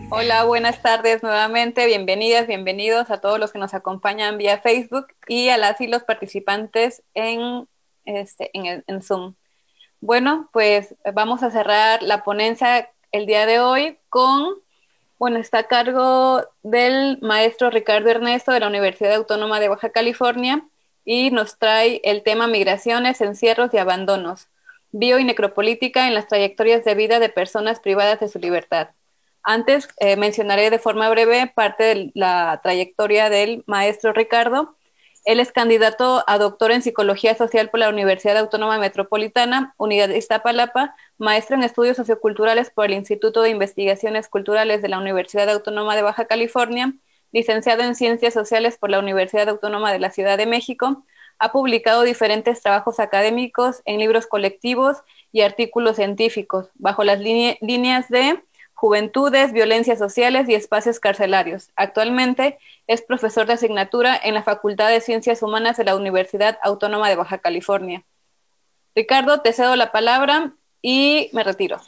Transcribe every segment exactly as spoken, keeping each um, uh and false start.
Hola, buenas tardes nuevamente. Bienvenidas, bienvenidos a todos los que nos acompañan vía Facebook y a las y los participantes en, este, en, el- en Zoom. Bueno, pues vamos a cerrar la ponencia el día de hoy con, bueno, está a cargo del maestro Ricardo Ernesto de la Universidad Autónoma de Baja California y nos trae el tema migraciones, encierros y abandonos, bio y necropolítica en las trayectorias de vida de personas privadas de su libertad. Antes eh, mencionaré de forma breve parte de la trayectoria del maestro Ricardo. Él es candidato a doctor en Psicología Social por la Universidad Autónoma Metropolitana, Unidad de Iztapalapa, maestro en Estudios Socioculturales por el Instituto de Investigaciones Culturales de la Universidad Autónoma de Baja California, licenciado en Ciencias Sociales por la Universidad Autónoma de la Ciudad de México. Ha publicado diferentes trabajos académicos en libros colectivos y artículos científicos, bajo las líneas de Juventudes, Violencias Sociales y Espacios Carcelarios. Actualmente es profesor de asignatura en la Facultad de Ciencias Humanas de la Universidad Autónoma de Baja California. Ricardo, te cedo la palabra y me retiro.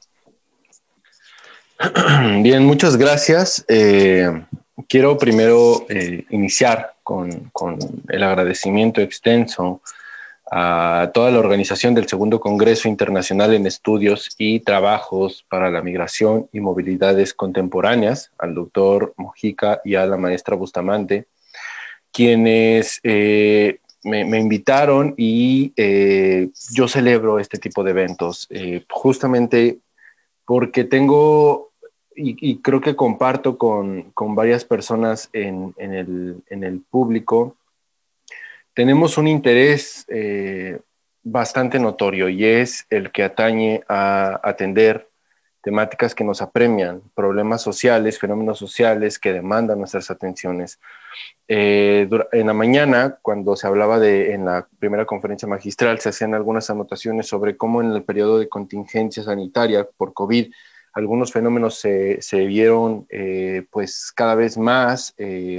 Bien, muchas gracias. Eh, quiero primero eh, iniciar con, con el agradecimiento extenso a toda la organización del Segundo Congreso Internacional en Estudios y Trabajos para la Migración y Movilidades Contemporáneas, al doctor Mojica y a la maestra Bustamante, quienes eh, me, me, invitaron y eh, yo celebro este tipo de eventos, eh, justamente porque tengo, y, y creo que comparto con, con varias personas en, en, el, en el público, tenemos un interés eh, bastante notorio y es el que atañe a atender temáticas que nos apremian, problemas sociales, fenómenos sociales que demandan nuestras atenciones. Eh, en la mañana, cuando se hablaba de, en la primera conferencia magistral, se hacían algunas anotaciones sobre cómo en el periodo de contingencia sanitaria por COVID, algunos fenómenos se, se vieron eh, pues cada vez más, eh,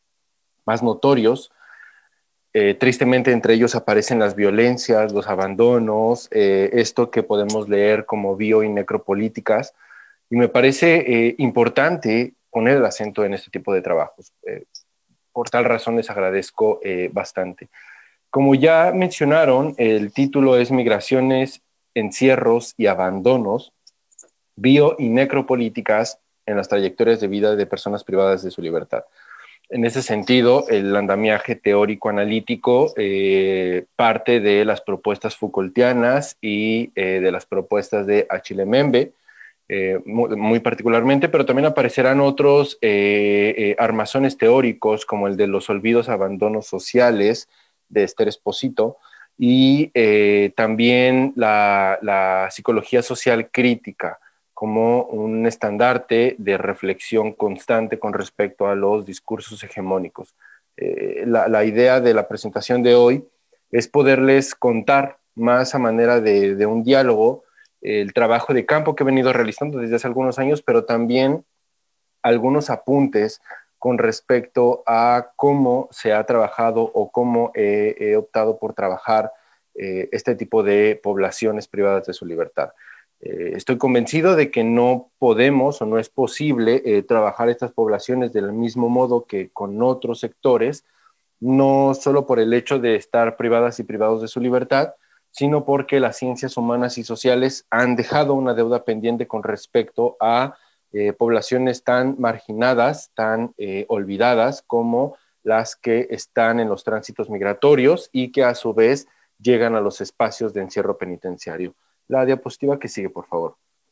más notorios. Eh, tristemente entre ellos aparecen las violencias, los abandonos, eh, esto que podemos leer como bio y necropolíticas, y me parece eh, importante poner el acento en este tipo de trabajos. Eh, por tal razón les agradezco eh, bastante. Como ya mencionaron, el título es Migraciones, Encierros y Abandonos, bio y necropolíticas en las trayectorias de vida de personas privadas de su libertad. En ese sentido, el andamiaje teórico-analítico eh, parte de las propuestas Foucaultianas y eh, de las propuestas de Achille Mbembe, eh, muy, muy particularmente, pero también aparecerán otros eh, eh, armazones teóricos, como el de los olvidos abandonos sociales, de Esther Esposito, y eh, también la, la psicología social crítica, como un estandarte de reflexión constante con respecto a los discursos hegemónicos. Eh, la, la idea de la presentación de hoy es poderles contar más a manera de, de un diálogo el trabajo de campo que he venido realizando desde hace algunos años, pero también algunos apuntes con respecto a cómo se ha trabajado o cómo he, he optado por trabajar eh, este tipo de poblaciones privadas de su libertad. Eh, estoy convencido de que no podemos o no es posible eh, trabajar estas poblaciones del mismo modo que con otros sectores, no solo por el hecho de estar privadas y privados de su libertad, sino porque las ciencias humanas y sociales han dejado una deuda pendiente con respecto a eh, poblaciones tan marginadas, tan eh, olvidadas como las que están en los tránsitos migratorios y que a su vez llegan a los espacios de encierro penitenciario. La diapositiva que sigue, por favor.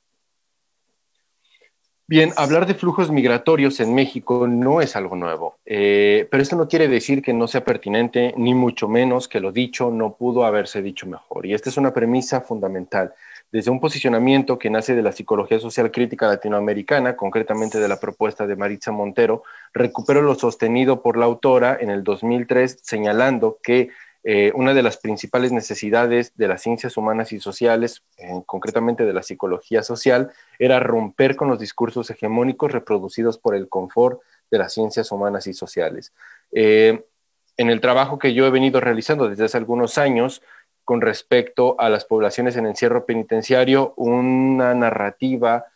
Bien, hablar de flujos migratorios en México no es algo nuevo, eh, pero esto no quiere decir que no sea pertinente, ni mucho menos que lo dicho no pudo haberse dicho mejor. Y esta es una premisa fundamental. Desde un posicionamiento que nace de la psicología social crítica latinoamericana, concretamente de la propuesta de Maritza Montero, recupero lo sostenido por la autora en el dos mil tres, señalando que Eh, una de las principales necesidades de las ciencias humanas y sociales, eh, concretamente de la psicología social, era romper con los discursos hegemónicos reproducidos por el confort de las ciencias humanas y sociales. Eh, en el trabajo que yo he venido realizando desde hace algunos años con respecto a las poblaciones en encierro penitenciario, una narrativa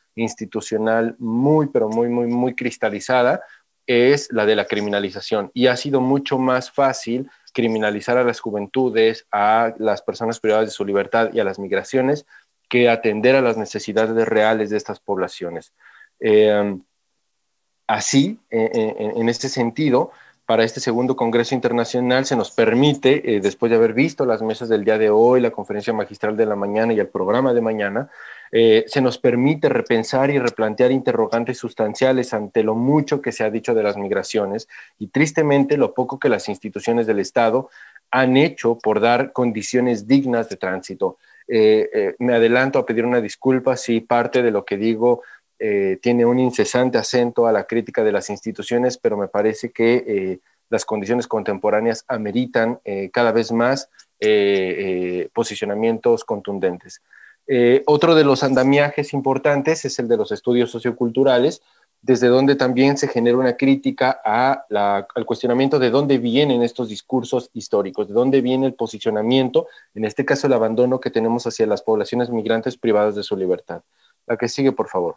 institucional muy, pero muy, muy, muy cristalizada, es la de la criminalización. Y ha sido mucho más fácil criminalizar a las juventudes, a las personas privadas de su libertad y a las migraciones, que atender a las necesidades reales de estas poblaciones. Eh, así, eh, en, en este sentido, para este segundo Congreso Internacional se nos permite, eh, después de haber visto las mesas del día de hoy, la conferencia magistral de la mañana y el programa de mañana, eh, se nos permite repensar y replantear interrogantes sustanciales ante lo mucho que se ha dicho de las migraciones y tristemente lo poco que las instituciones del Estado han hecho por dar condiciones dignas de tránsito. Eh, eh, me adelanto a pedir una disculpa si parte de lo que digo eh, tiene un incesante acento a la crítica de las instituciones, pero me parece que eh, las condiciones contemporáneas ameritan eh, cada vez más eh, eh, posicionamientos contundentes. Eh, otro de los andamiajes importantes es el de los estudios socioculturales, desde donde también se genera una crítica a la, al cuestionamiento de dónde vienen estos discursos históricos, de dónde viene el posicionamiento, en este caso el abandono que tenemos hacia las poblaciones migrantes privadas de su libertad. La que sigue, por favor.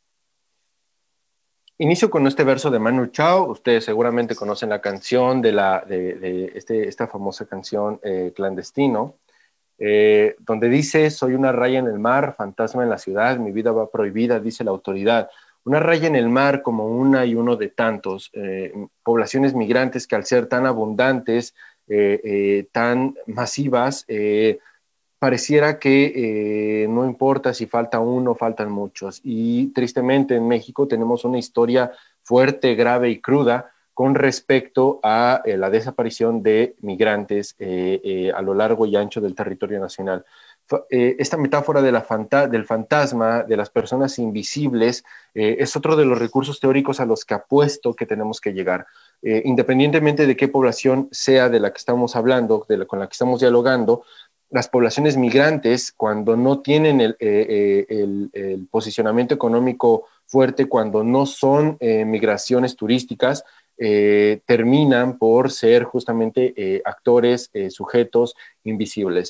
Inicio con este verso de Manu Chao. Ustedes seguramente conocen la canción de, la, de, de este, esta famosa canción eh, Clandestino, eh, donde dice: soy una raya en el mar, fantasma en la ciudad, mi vida va prohibida, dice la autoridad. Una raya en el mar como una y uno de tantos, eh, poblaciones migrantes que al ser tan abundantes, eh, eh, tan masivas, eh, pareciera que eh, no importa si falta uno, faltan muchos. Y tristemente en México tenemos una historia fuerte, grave y cruda con respecto a eh, la desaparición de migrantes eh, eh, a lo largo y ancho del territorio nacional. Eh, esta metáfora de la fanta del fantasma, de las personas invisibles, eh, es otro de los recursos teóricos a los que apuesto que tenemos que llegar. Eh, independientemente de qué población sea de la que estamos hablando, de la, con la que estamos dialogando, las poblaciones migrantes, cuando no tienen el, eh, el, el posicionamiento económico fuerte, cuando no son eh, migraciones turísticas, eh, terminan por ser justamente eh, actores, eh, sujetos invisibles.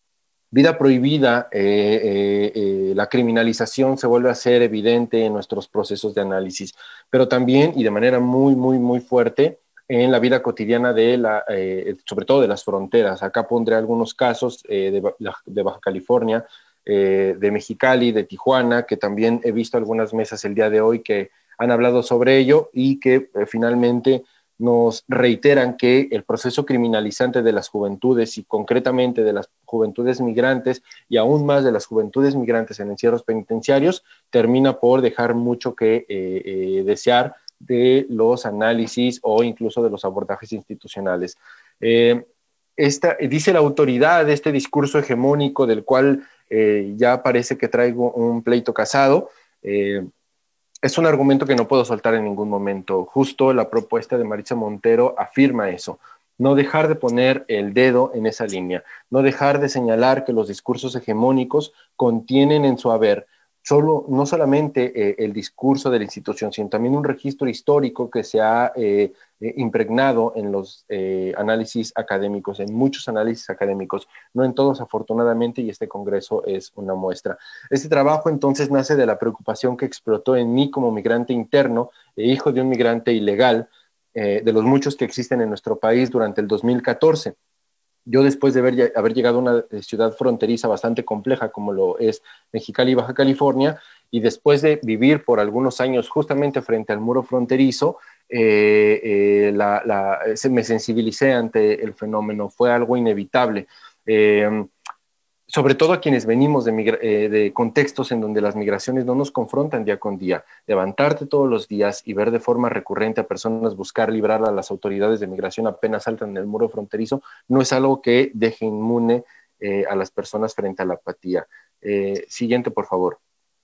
Vida prohibida, eh, eh, eh, la criminalización se vuelve a ser evidente en nuestros procesos de análisis, pero también y de manera muy, muy, muy fuerte en la vida cotidiana de la, eh, sobre todo de las fronteras. Acá pondré algunos casos eh, de, de Baja California, eh, de Mexicali, de Tijuana, que también he visto algunas mesas el día de hoy que han hablado sobre ello y que eh, finalmente nos reiteran que el proceso criminalizante de las juventudes y concretamente de las juventudes migrantes y aún más de las juventudes migrantes en encierros penitenciarios termina por dejar mucho que eh, eh, desear de los análisis o incluso de los abordajes institucionales. Eh, esta, dice la autoridad de este discurso hegemónico del cual eh, ya parece que traigo un pleito casado, eh, es un argumento que no puedo soltar en ningún momento. Justo la propuesta de Maritza Montero afirma eso. No dejar de poner el dedo en esa línea, no dejar de señalar que los discursos hegemónicos contienen en su haber solo, no solamente eh, el discurso de la institución, sino también un registro histórico que se ha eh, eh, impregnado en los eh, análisis académicos, en muchos análisis académicos, no en todos afortunadamente, y este congreso es una muestra. Este trabajo entonces nace de la preocupación que explotó en mí como migrante interno e hijo de un migrante ilegal, eh, de los muchos que existen en nuestro país durante el dos mil catorce. Yo después de haber, haber llegado a una ciudad fronteriza bastante compleja como lo es Mexicali, Baja California, y después de vivir por algunos años justamente frente al muro fronterizo, eh, eh, la, la, se, me sensibilicé ante el fenómeno, fue algo inevitable. Eh, sobre todo a quienes venimos de, eh, de contextos en donde las migraciones no nos confrontan día con día. Levantarte todos los días y ver de forma recurrente a personas buscar librar a las autoridades de migración apenas saltan en el muro fronterizo no es algo que deje inmune eh, a las personas frente a la apatía. Eh, siguiente, por favor.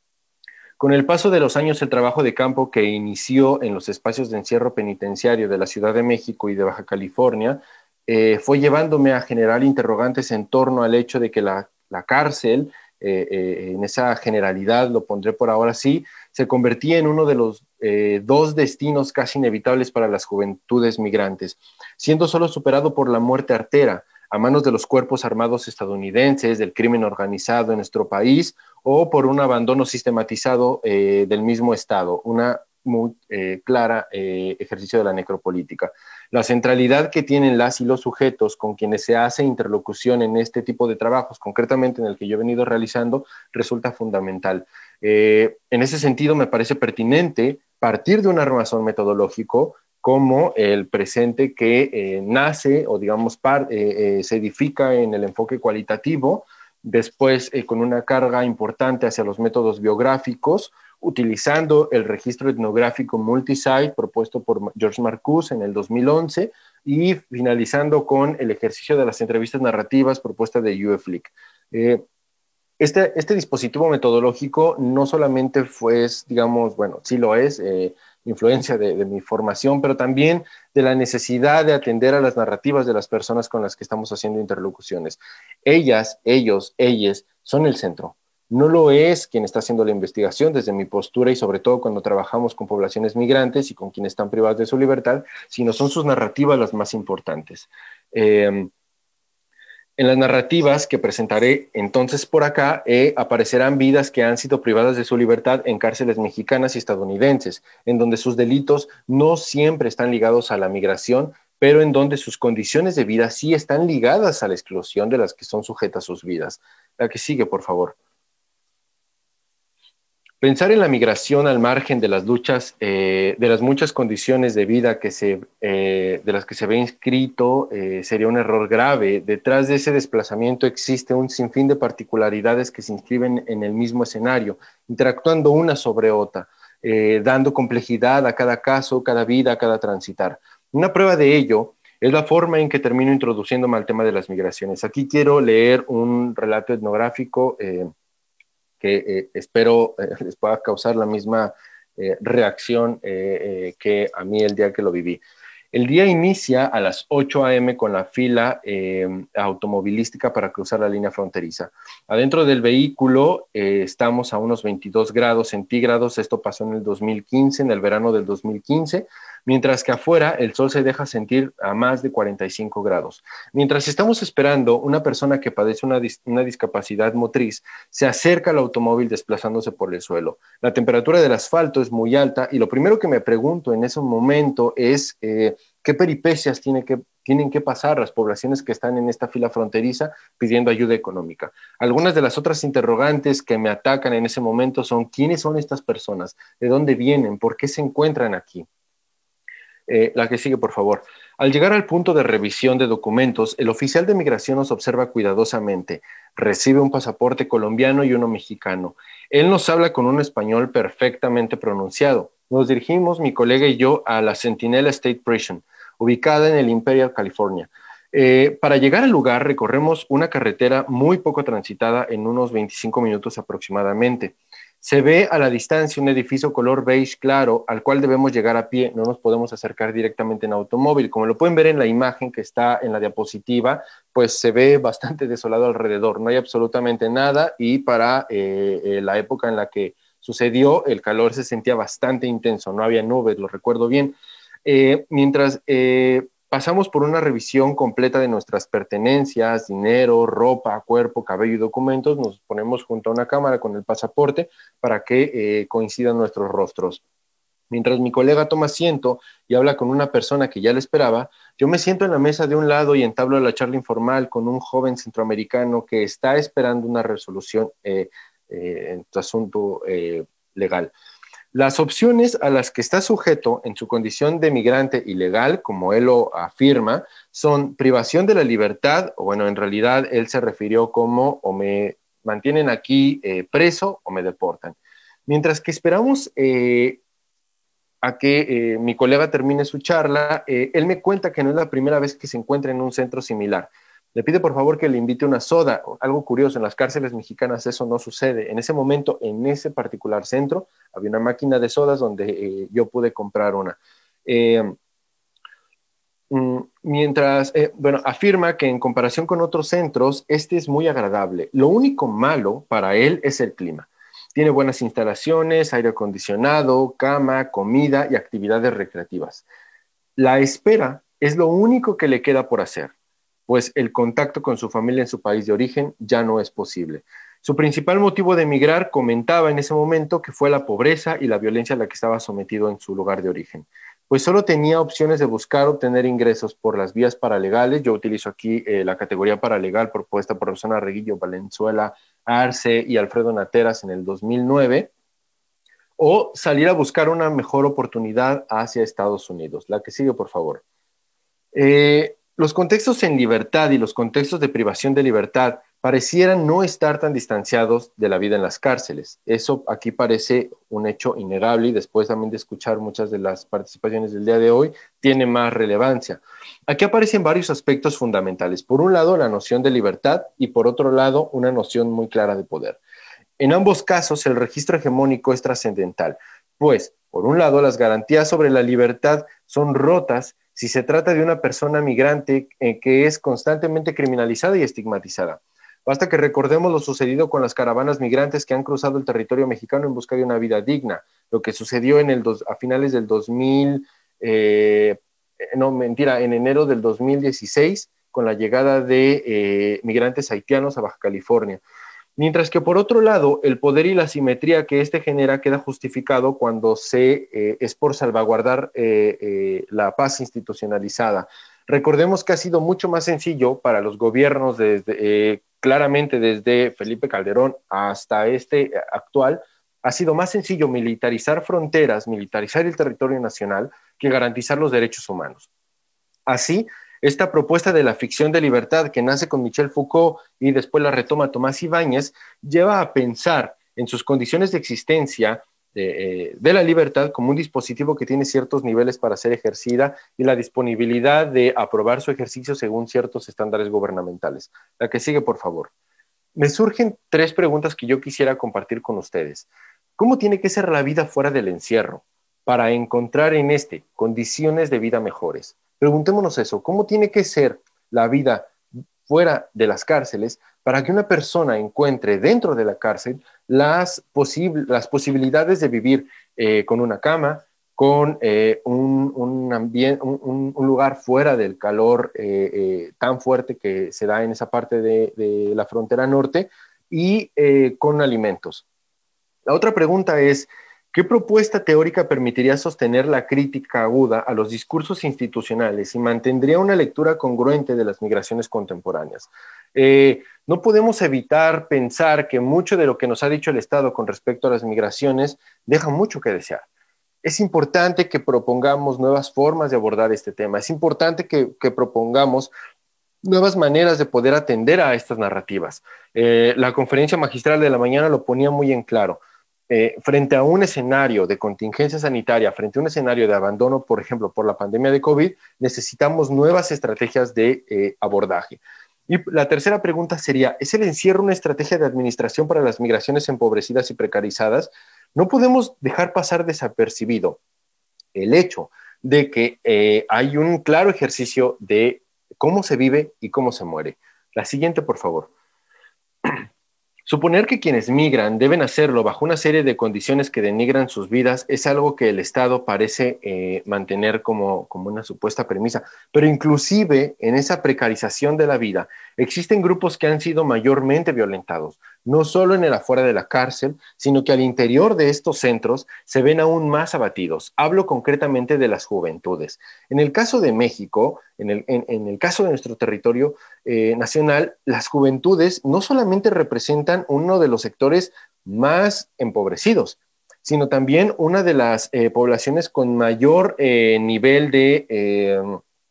Con el paso de los años, el trabajo de campo que inició en los espacios de encierro penitenciario de la Ciudad de México y de Baja California eh, fue llevándome a generar interrogantes en torno al hecho de que la la cárcel, eh, eh, en esa generalidad, lo pondré por ahora sí, se convertía en uno de los eh, dos destinos casi inevitables para las juventudes migrantes, siendo solo superado por la muerte artera. a manos de los cuerpos armados estadounidenses, del crimen organizado en nuestro país, o por un abandono sistematizado eh, del mismo Estado, una muy eh, clara eh, ejercicio de la necropolítica. La centralidad que tienen las y los sujetos con quienes se hace interlocución en este tipo de trabajos, concretamente en el que yo he venido realizando, resulta fundamental. Eh, en ese sentido, me parece pertinente partir de un armazón metodológico como el presente que eh, nace o digamos par, eh, eh, se edifica en el enfoque cualitativo, después eh, con una carga importante hacia los métodos biográficos, utilizando el registro etnográfico multisite propuesto por George Marcuse en el dos mil once y finalizando con el ejercicio de las entrevistas narrativas propuesta de Uwe Flick. Eh, este, este dispositivo metodológico no solamente fue, digamos, bueno, sí lo es, eh, influencia de, de mi formación, pero también de la necesidad de atender a las narrativas de las personas con las que estamos haciendo interlocuciones. Ellas, ellos, ellas son el centro. No lo es quien está haciendo la investigación desde mi postura y sobre todo cuando trabajamos con poblaciones migrantes y con quienes están privadas de su libertad, sino son sus narrativas las más importantes. Eh, En las narrativas que presentaré entonces por acá eh, aparecerán vidas que han sido privadas de su libertad en cárceles mexicanas y estadounidenses, en donde sus delitos no siempre están ligados a la migración, pero en donde sus condiciones de vida sí están ligadas a la exclusión de las que son sujetas sus vidas. La que sigue, por favor. Pensar en la migración al margen de las luchas, eh, de las muchas condiciones de vida que se, eh, de las que se ve inscrito, eh, sería un error grave. Detrás de ese desplazamiento existe un sinfín de particularidades que se inscriben en el mismo escenario, interactuando una sobre otra, eh, dando complejidad a cada caso, cada vida, cada transitar. Una prueba de ello es la forma en que termino introduciéndome al tema de las migraciones. Aquí quiero leer un relato etnográfico eh, que eh, espero eh, les pueda causar la misma eh, reacción eh, eh, que a mí el día que lo viví. El día inicia a las ocho a eme con la fila eh, automovilística para cruzar la línea fronteriza. Adentro del vehículo eh, estamos a unos veintidós grados centígrados, esto pasó en el dos mil quince, en el verano del dos mil quince, mientras que afuera el sol se deja sentir a más de cuarenta y cinco grados. Mientras estamos esperando, una persona que padece una, dis una discapacidad motriz se acerca al automóvil desplazándose por el suelo. La temperatura del asfalto es muy alta y lo primero que me pregunto en ese momento es eh, qué peripecias tiene que, tienen que pasar las poblaciones que están en esta fila fronteriza pidiendo ayuda económica. Algunas de las otras interrogantes que me atacan en ese momento son ¿quiénes son estas personas? ¿De dónde vienen? ¿Por qué se encuentran aquí? Eh, la que sigue, por favor. Al llegar al punto de revisión de documentos, el oficial de migración nos observa cuidadosamente. Recibe un pasaporte colombiano y uno mexicano. Él nos habla con un español perfectamente pronunciado. Nos dirigimos, mi colega y yo, a la Sentinel State Prison, ubicada en el Imperial, California. Eh, para llegar al lugar recorremos una carretera muy poco transitada en unos veinticinco minutos aproximadamente. Se ve a la distancia un edificio color beige claro al cual debemos llegar a pie, no nos podemos acercar directamente en automóvil. Como lo pueden ver en la imagen que está en la diapositiva, pues se ve bastante desolado alrededor, no hay absolutamente nada y para eh, eh, la época en la que sucedió el calor se sentía bastante intenso, no había nubes, lo recuerdo bien. Eh, mientras... Eh, Pasamos por una revisión completa de nuestras pertenencias, dinero, ropa, cuerpo, cabello y documentos. Nos ponemos junto a una cámara con el pasaporte para que eh, coincidan nuestros rostros. Mientras mi colega toma asiento y habla con una persona que ya le esperaba, yo me siento en la mesa de un lado y entablo la charla informal con un joven centroamericano que está esperando una resolución eh, eh, en su asunto eh, legal. Las opciones a las que está sujeto en su condición de migrante ilegal, como él lo afirma, son privación de la libertad, o bueno, en realidad él se refirió como o me mantienen aquí eh, preso o me deportan. Mientras que esperamos eh, a que eh, mi colega termine su charla, eh, él me cuenta que no es la primera vez que se encuentra en un centro similar. Le pide por favor que le invite una soda. Algo curioso, en las cárceles mexicanas eso no sucede. En ese momento, en ese particular centro, había una máquina de sodas donde eh, yo pude comprar una. Eh, mientras, eh, bueno, afirma que en comparación con otros centros, este es muy agradable. Lo único malo para él es el clima. Tiene buenas instalaciones, aire acondicionado, cama, comida y actividades recreativas. La espera es lo único que le queda por hacer. pues el contacto con su familia en su país de origen ya no es posible. Su principal motivo de emigrar, comentaba en ese momento, que fue la pobreza y la violencia a la que estaba sometido en su lugar de origen, pues solo tenía opciones de buscar obtener ingresos por las vías paralegales. Yo utilizo aquí eh, la categoría paralegal propuesta por Rosana Reguillo, Valenzuela Arce y Alfredo Nateras en el dos mil nueve, o salir a buscar una mejor oportunidad hacia Estados Unidos. La que sigue, por favor. Eh, los contextos en libertad y los contextos de privación de libertad parecieran no estar tan distanciados de la vida en las cárceles. Eso aquí parece un hecho innegable y después también de escuchar muchas de las participaciones del día de hoy, tiene más relevancia. Aquí aparecen varios aspectos fundamentales. Por un lado, la noción de libertad y por otro lado, una noción muy clara de poder. En ambos casos, el registro hegemónico es trascendental, pues, por un lado, las garantías sobre la libertad son rotas si se trata de una persona migrante eh, que es constantemente criminalizada y estigmatizada. Basta que recordemos lo sucedido con las caravanas migrantes que han cruzado el territorio mexicano en busca de una vida digna, lo que sucedió en el dos, a finales del dos mil, eh, no, mentira, en enero del dos mil dieciséis, con la llegada de eh, migrantes haitianos a Baja California. Mientras que por otro lado, el poder y la simetría que este genera queda justificado cuando se, eh, es por salvaguardar eh, eh, la paz institucionalizada. Recordemos que ha sido mucho más sencillo para los gobiernos, desde, eh, claramente desde Felipe Calderón hasta este actual, ha sido más sencillo militarizar fronteras, militarizar el territorio nacional, que garantizar los derechos humanos. Así, esta propuesta de la ficción de libertad que nace con Michel Foucault y después la retoma Tomás Ibáñez, lleva a pensar en sus condiciones de existencia de, eh, de la libertad como un dispositivo que tiene ciertos niveles para ser ejercida y la disponibilidad de aprobar su ejercicio según ciertos estándares gubernamentales. La que sigue, por favor. Me surgen tres preguntas que yo quisiera compartir con ustedes. ¿Cómo tiene que ser la vida fuera del encierro para encontrar en este condiciones de vida mejores? Preguntémonos eso, ¿cómo tiene que ser la vida fuera de las cárceles para que una persona encuentre dentro de la cárcel las, posible, las posibilidades de vivir eh, con una cama, con eh, un, un, ambiente, un, un lugar fuera del calor eh, eh, tan fuerte que se da en esa parte de, de la frontera norte y eh, con alimentos? La otra pregunta es, ¿qué propuesta teórica permitiría sostener la crítica aguda a los discursos institucionales y mantendría una lectura congruente de las migraciones contemporáneas? Eh, no podemos evitar pensar que mucho de lo que nos ha dicho el Estado con respecto a las migraciones deja mucho que desear. Es importante que propongamos nuevas formas de abordar este tema. Es importante que, que propongamos nuevas maneras de poder atender a estas narrativas. Eh, la conferencia magistral de la mañana lo ponía muy en claro. Eh, frente a un escenario de contingencia sanitaria, frente a un escenario de abandono, por ejemplo, por la pandemia de COVID, necesitamos nuevas estrategias de eh, abordaje. Y la tercera pregunta sería, ¿es el encierro una estrategia de administración para las migraciones empobrecidas y precarizadas? No podemos dejar pasar desapercibido el hecho de que eh, hay un claro ejercicio de cómo se vive y cómo se muere. La siguiente, por favor. Suponer que quienes migran deben hacerlo bajo una serie de condiciones que denigran sus vidas es algo que el Estado parece eh, mantener como, como una supuesta premisa, pero inclusive en esa precarización de la vida existen grupos que han sido mayormente violentados, no solo en el afuera de la cárcel, sino que al interior de estos centros se ven aún más abatidos. Hablo concretamente de las juventudes. En el caso de México, en el, en, en el caso de nuestro territorio eh, nacional, las juventudes no solamente representan uno de los sectores más empobrecidos, sino también una de las eh, poblaciones con mayor eh, nivel de, eh,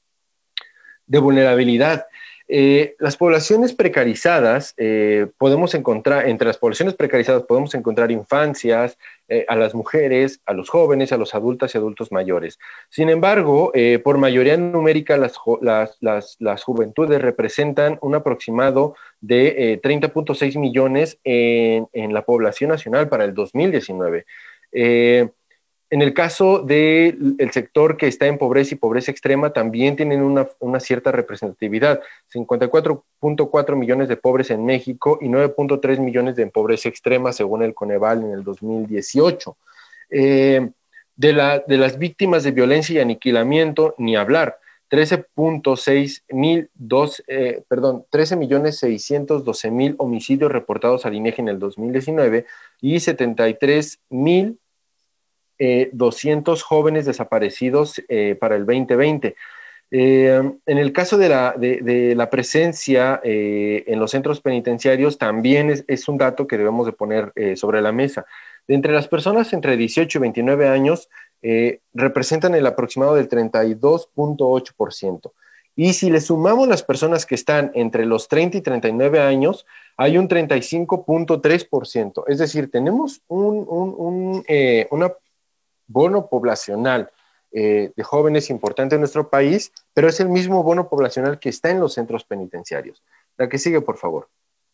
de vulnerabilidad. Eh, las poblaciones precarizadas, eh, podemos encontrar, entre las poblaciones precarizadas podemos encontrar infancias, eh, a las mujeres, a los jóvenes, a los adultos y adultos mayores. Sin embargo, eh, por mayoría numérica, las, las, las, las juventudes representan un aproximado de eh, treinta punto seis millones en, en la población nacional para el dos mil diecinueve. Eh, En el caso del sector que está en pobreza y pobreza extrema, también tienen una, una cierta representatividad. cincuenta y cuatro punto cuatro millones de pobres en México y nueve punto tres millones de pobreza extrema, según el Coneval en el dos mil dieciocho. Eh, de, la, de las víctimas de violencia y aniquilamiento, ni hablar. trece punto seis mil, dos, eh, perdón, trece millones seiscientos doce mil homicidios reportados al INEGI en el dos mil diecinueve y setenta y tres mil doscientos jóvenes desaparecidos eh, para el veinte veinte. Eh, en el caso de la, de, de la presencia eh, en los centros penitenciarios, también es, es, un dato que debemos de poner eh, sobre la mesa. De entre las personas entre dieciocho y veintinueve años, eh, representan el aproximado del treinta y dos punto ocho por ciento. Y si le sumamos las personas que están entre los treinta y treinta y nueve años, hay un treinta y cinco punto tres por ciento. Es decir, tenemos un, un, un, eh, una bono poblacional eh, de jóvenes importante en nuestro país, pero es el mismo bono poblacional que está en los centros penitenciarios. La que sigue, por favor.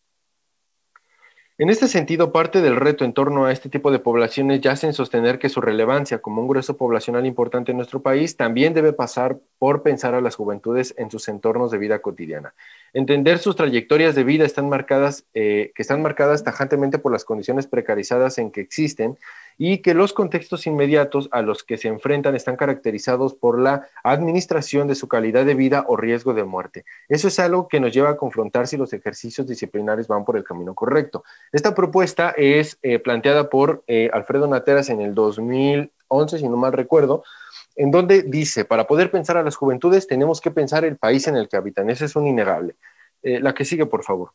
En este sentido, parte del reto en torno a este tipo de poblaciones yace en sostener que su relevancia como un grueso poblacional importante en nuestro país también debe pasar por pensar a las juventudes en sus entornos de vida cotidiana. Entender sus trayectorias de vida están marcadas, eh, que están marcadas tajantemente por las condiciones precarizadas en que existen y que los contextos inmediatos a los que se enfrentan están caracterizados por la administración de su calidad de vida o riesgo de muerte. Eso es algo que nos lleva a confrontar si los ejercicios disciplinares van por el camino correcto. Esta propuesta es eh, planteada por eh, Alfredo Nateras en el dos mil once, si no mal recuerdo, en donde dice, para poder pensar a las juventudes tenemos que pensar el país en el que habitan. Ese es un innegable. Eh, la que sigue, por favor.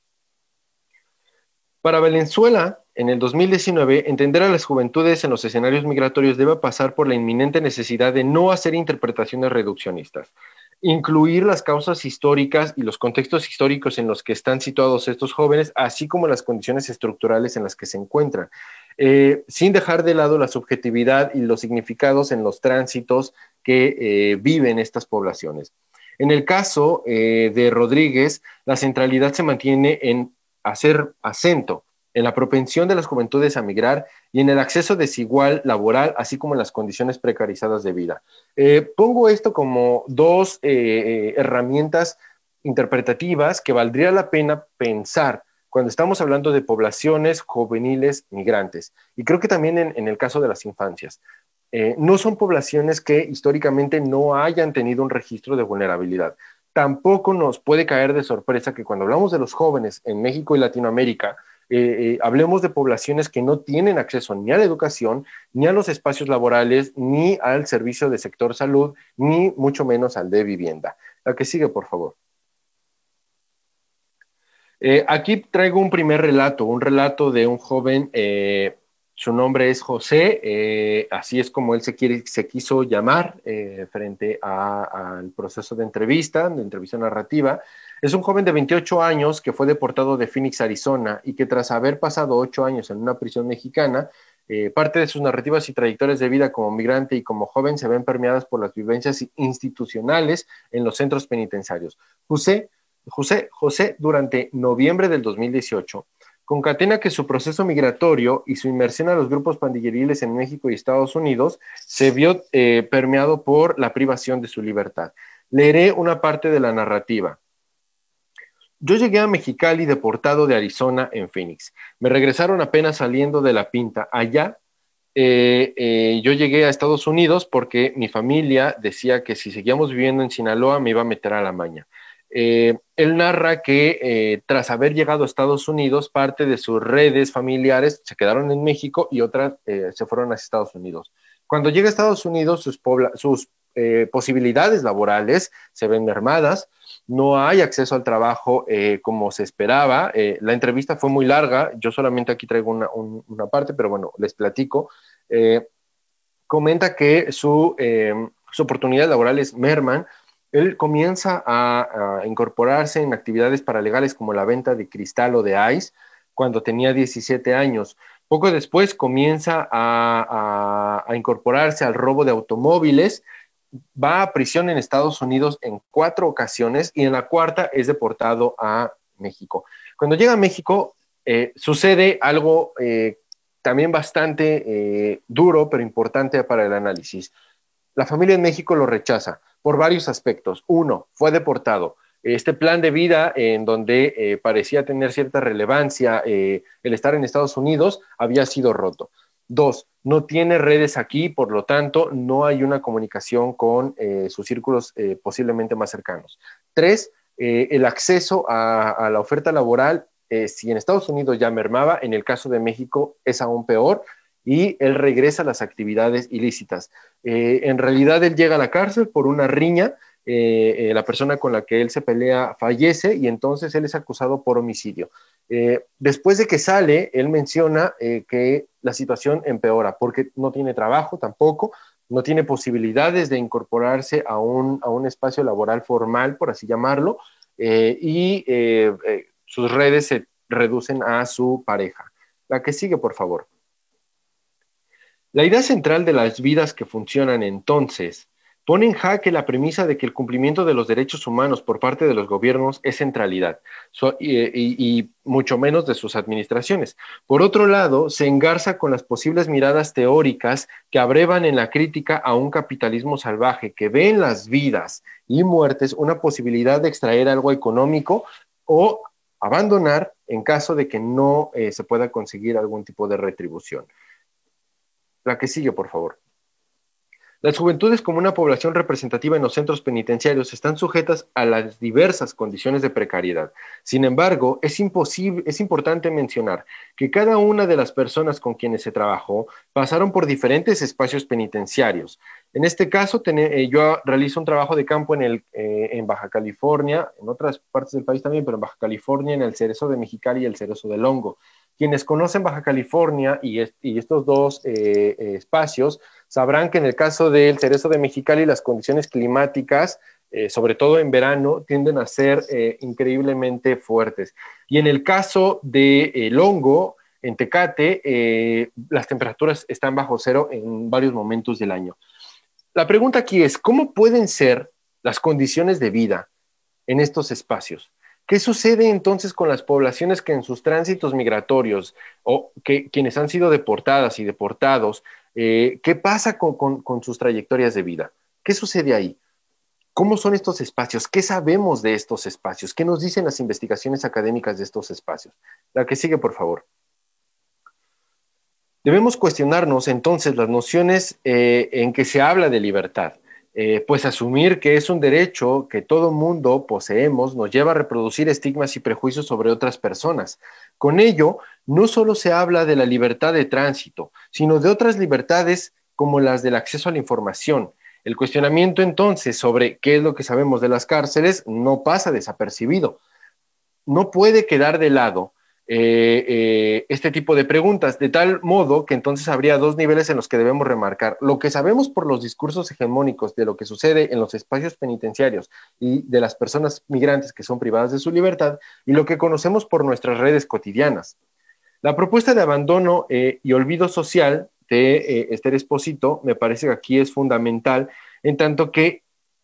Para Valenzuela, en el dos mil diecinueve, entender a las juventudes en los escenarios migratorios debe pasar por la inminente necesidad de no hacer interpretaciones reduccionistas, incluir las causas históricas y los contextos históricos en los que están situados estos jóvenes, así como las condiciones estructurales en las que se encuentran, eh, sin dejar de lado la subjetividad y los significados en los tránsitos que eh, viven estas poblaciones. En el caso eh, de Rodríguez, la centralidad se mantiene en hacer acento en la propensión de las juventudes a migrar y en el acceso desigual laboral, así como en las condiciones precarizadas de vida. Eh, pongo esto como dos eh, herramientas interpretativas que valdría la pena pensar cuando estamos hablando de poblaciones juveniles migrantes. Y creo que también en, en el caso de las infancias. Eh, no son poblaciones que históricamente no hayan tenido un registro de vulnerabilidad. Tampoco nos puede caer de sorpresa que cuando hablamos de los jóvenes en México y Latinoamérica, eh, eh, hablemos de poblaciones que no tienen acceso ni a la educación, ni a los espacios laborales, ni al servicio de sector salud, ni mucho menos al de vivienda. La que sigue, por favor. Eh, aquí traigo un primer relato, un relato de un joven, eh, su nombre es José, eh, así es como él se, quiere, se quiso llamar eh, frente al proceso de entrevista, de entrevista narrativa. Es un joven de veintiocho años que fue deportado de Phoenix, Arizona, y que tras haber pasado ocho años en una prisión mexicana, eh, parte de sus narrativas y trayectorias de vida como migrante y como joven se ven permeadas por las vivencias institucionales en los centros penitenciarios. José, José, José durante noviembre del dos mil dieciocho, concatena que su proceso migratorio y su inmersión a los grupos pandilleriles en México y Estados Unidos se vio eh, permeado por la privación de su libertad. Leeré una parte de la narrativa. Yo llegué a Mexicali deportado de Arizona en Phoenix. Me regresaron apenas saliendo de la pinta. Allá eh, eh, yo llegué a Estados Unidos porque mi familia decía que si seguíamos viviendo en Sinaloa me iba a meter a la maña. Eh, él narra que eh, tras haber llegado a Estados Unidos, parte de sus redes familiares se quedaron en México y otras eh, se fueron a Estados Unidos. Cuando llega a Estados Unidos, sus, sus eh, posibilidades laborales se ven mermadas, no hay acceso al trabajo eh, como se esperaba. Eh, la entrevista fue muy larga, yo solamente aquí traigo una, un, una parte, pero bueno, les platico. Eh, comenta que su, eh, sus oportunidades laborales merman. Él comienza a, a incorporarse en actividades paralegales como la venta de cristal o de ice cuando tenía diecisiete años. Poco después comienza a, a, a incorporarse al robo de automóviles, va a prisión en Estados Unidos en cuatro ocasiones y en la cuarta es deportado a México. Cuando llega a México eh, sucede algo eh, también bastante eh, duro, pero importante para el análisis. La familia en México lo rechaza por varios aspectos. Uno, fue deportado. Este plan de vida en donde eh, parecía tener cierta relevancia eh, el estar en Estados Unidos había sido roto. Dos, no tiene redes aquí, por lo tanto, no hay una comunicación con eh, sus círculos eh, posiblemente más cercanos. Tres, eh, el acceso a, a la oferta laboral, eh, si en Estados Unidos ya mermaba, en el caso de México es aún peor, y él regresa a las actividades ilícitas. Eh, en realidad, él llega a la cárcel por una riña. Eh, eh, la persona con la que él se pelea fallece y entonces él es acusado por homicidio. Eh, después de que sale, él menciona eh, que la situación empeora porque no tiene trabajo tampoco, no tiene posibilidades de incorporarse a un, a un espacio laboral formal, por así llamarlo, eh, y eh, eh, sus redes se reducen a su pareja. La que sigue, por favor. La idea central de las vidas que funcionan entonces pone en jaque la premisa de que el cumplimiento de los derechos humanos por parte de los gobiernos es centralidad, so, y, y, y mucho menos de sus administraciones. Por otro lado, se engarza con las posibles miradas teóricas que abrevan en la crítica a un capitalismo salvaje que ve en las vidas y muertes una posibilidad de extraer algo económico o abandonar en caso de que no eh, se pueda conseguir algún tipo de retribución. La que sigue, por favor. Las juventudes como una población representativa en los centros penitenciarios están sujetas a las diversas condiciones de precariedad. Sin embargo, es, imposible, es importante mencionar que cada una de las personas con quienes se trabajó pasaron por diferentes espacios penitenciarios. En este caso, ten, eh, yo realizo un trabajo de campo en, el, eh, en Baja California, en otras partes del país también, pero en Baja California, en el Cerezo de Mexicali y el Cerezo del Hongo. Quienes conocen Baja California y, est y estos dos eh, eh, espacios sabrán que en el caso del Cerezo de Mexicali las condiciones climáticas, eh, sobre todo en verano, tienden a ser eh, increíblemente fuertes. Y en el caso del de, eh, Hongo, en Tecate, eh, las temperaturas están bajo cero en varios momentos del año. La pregunta aquí es, ¿cómo pueden ser las condiciones de vida en estos espacios? ¿Qué sucede entonces con las poblaciones que en sus tránsitos migratorios o que quienes han sido deportadas y deportados, eh, qué pasa con, con, con sus trayectorias de vida? ¿Qué sucede ahí? ¿Cómo son estos espacios? ¿Qué sabemos de estos espacios? ¿Qué nos dicen las investigaciones académicas de estos espacios? La que sigue, por favor. Debemos cuestionarnos entonces las nociones eh, en que se habla de libertad. Eh, pues asumir que es un derecho que todo mundo poseemos nos lleva a reproducir estigmas y prejuicios sobre otras personas. Con ello, no solo se habla de la libertad de tránsito, sino de otras libertades como las del acceso a la información. El cuestionamiento entonces sobre qué es lo que sabemos de las cárceles no pasa desapercibido. No puede quedar de lado Eh, eh, este tipo de preguntas, de tal modo que entonces habría dos niveles en los que debemos remarcar. Lo que sabemos por los discursos hegemónicos de lo que sucede en los espacios penitenciarios y de las personas migrantes que son privadas de su libertad, y lo que conocemos por nuestras redes cotidianas. La propuesta de abandono eh, y olvido social de eh, Esther Esposito me parece que aquí es fundamental, en tanto que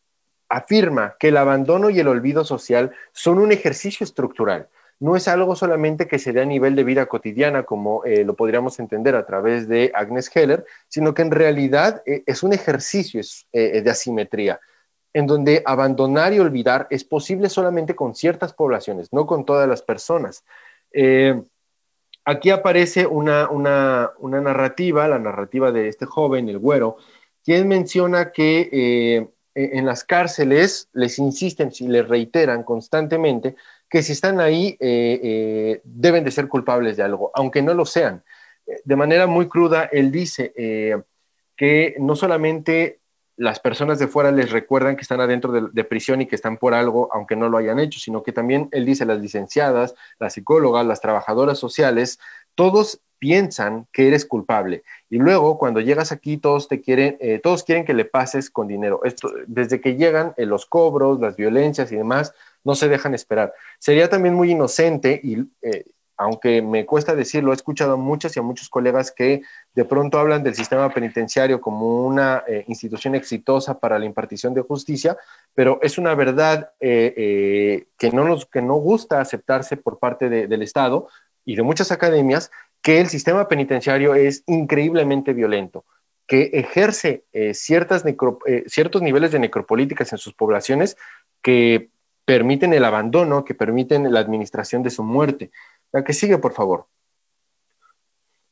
afirma que el abandono y el olvido social son un ejercicio estructural. No es algo solamente que se dé a nivel de vida cotidiana, como eh, lo podríamos entender a través de Agnes Heller, sino que en realidad eh, es un ejercicio es, eh, de asimetría, en donde abandonar y olvidar es posible solamente con ciertas poblaciones, no con todas las personas. Eh, aquí aparece una, una, una narrativa, la narrativa de este joven, el güero, quien menciona que eh, en las cárceles les insisten y les reiteran constantemente que si están ahí eh, eh, deben de ser culpables de algo, aunque no lo sean. De manera muy cruda, él dice eh, que no solamente las personas de fuera les recuerdan que están adentro de, de prisión y que están por algo, aunque no lo hayan hecho, sino que también él dice las licenciadas, las psicólogas, las trabajadoras sociales, todos piensan que eres culpable y luego cuando llegas aquí todos te quieren, eh, todos quieren que le pases con dinero. Esto, desde que llegan eh, los cobros, las violencias y demás, no se dejan esperar. Sería también muy inocente y eh, aunque me cuesta decirlo, he escuchado a muchas y a muchos colegas que de pronto hablan del sistema penitenciario como una eh, institución exitosa para la impartición de justicia, pero es una verdad eh, eh, que, no nos, que no gusta aceptarse por parte de, del Estado y de muchas academias, que el sistema penitenciario es increíblemente violento, que ejerce eh, ciertas necro, eh, ciertos niveles de necropolíticas en sus poblaciones que permiten el abandono, que permiten la administración de su muerte. La que sigue, por favor.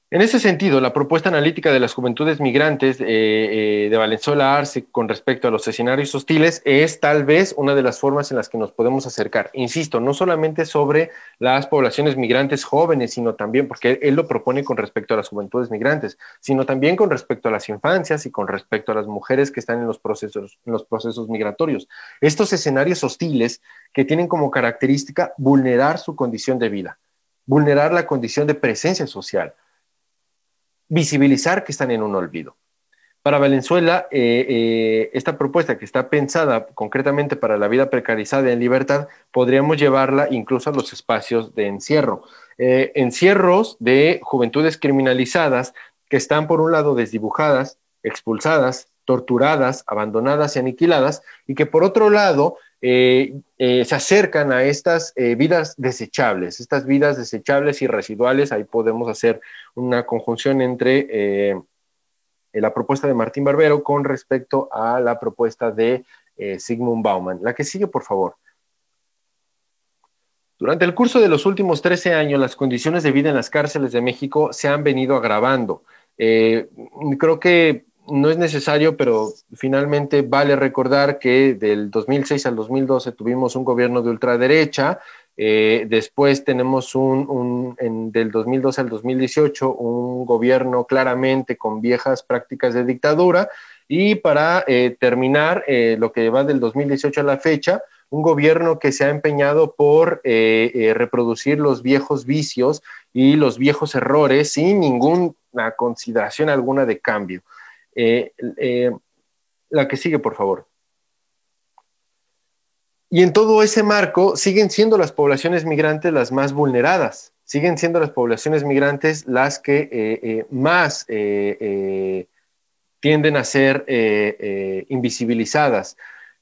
En ese sentido, la propuesta analítica de las juventudes migrantes eh, eh, de Valenzuela Arce con respecto a los escenarios hostiles es tal vez una de las formas en las que nos podemos acercar. Insisto, no solamente sobre las poblaciones migrantes jóvenes, sino también, porque él lo propone con respecto a las juventudes migrantes, sino también con respecto a las infancias y con respecto a las mujeres que están en los procesos, en los procesos migratorios. Estos escenarios hostiles que tienen como característica vulnerar su condición de vida, vulnerar la condición de presencia social, visibilizar que están en un olvido. Para Valenzuela, eh, eh, esta propuesta que está pensada concretamente para la vida precarizada en libertad, podríamos llevarla incluso a los espacios de encierro. Eh, encierros de juventudes criminalizadas que están, por un lado, desdibujadas, expulsadas, torturadas, abandonadas y aniquiladas, y que, por otro lado, eh, eh, se acercan a estas eh, vidas desechables, estas vidas desechables y residuales. Ahí podemos hacer una conjunción entre eh, la propuesta de Martín Barbero con respecto a la propuesta de eh, Zygmunt Bauman. La que sigue, por favor. Durante el curso de los últimos trece años, las condiciones de vida en las cárceles de México se han venido agravando. Eh, creo que no es necesario, pero finalmente vale recordar que del dos mil seis al dos mil doce tuvimos un gobierno de ultraderecha. Eh, después tenemos un, un en, del dos mil doce al dos mil dieciocho un gobierno claramente con viejas prácticas de dictadura, y para eh, terminar eh, lo que va del dos mil dieciocho a la fecha, un gobierno que se ha empeñado por eh, eh, reproducir los viejos vicios y los viejos errores sin ninguna consideración alguna de cambio. Eh, eh, la que sigue, por favor. Y en todo ese marco siguen siendo las poblaciones migrantes las más vulneradas, siguen siendo las poblaciones migrantes las que eh, eh, más eh, eh, tienden a ser eh, eh, invisibilizadas.